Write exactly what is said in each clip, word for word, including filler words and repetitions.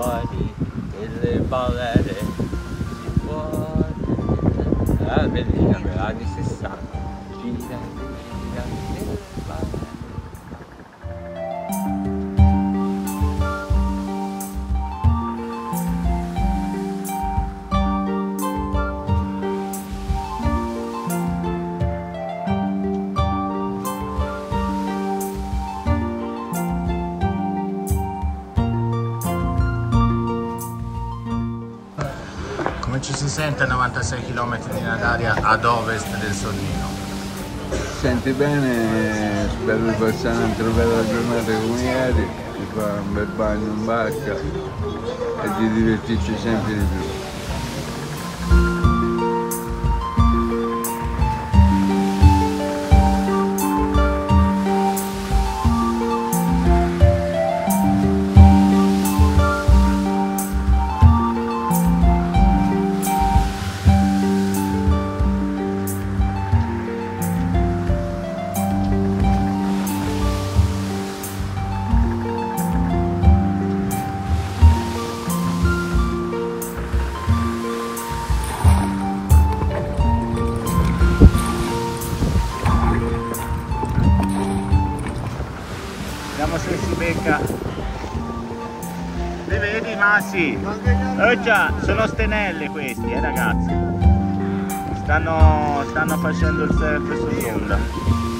fuori delle balere si può la bellina per anni sessanta gira gira nelle balere. Come ci si sente a novantasei chilometri di Nadaria ad ovest del Sonnino? Senti bene, spero di passare un'altra bella giornata come ieri, di fare un bel bagno in barca e di divertirci sempre di più. Vediamo se si becca. Li vedi Massi? Oh già, sono stenelle questi, eh ragazzi. Stanno, stanno facendo il surf sull'onda.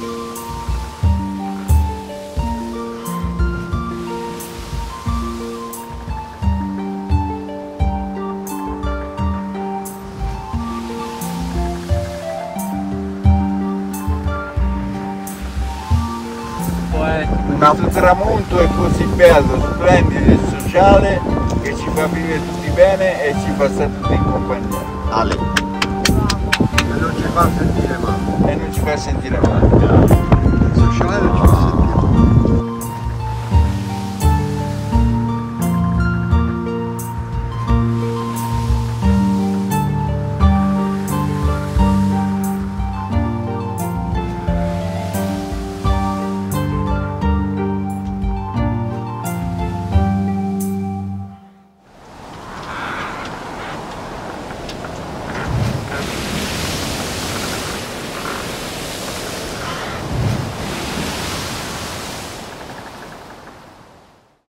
Questo tramonto è così bello, splendido e sociale che ci fa vivere tutti bene e ci fa stare tutti in compagnia. Ale. E non ci fa sentire male. E non ci fa sentire male.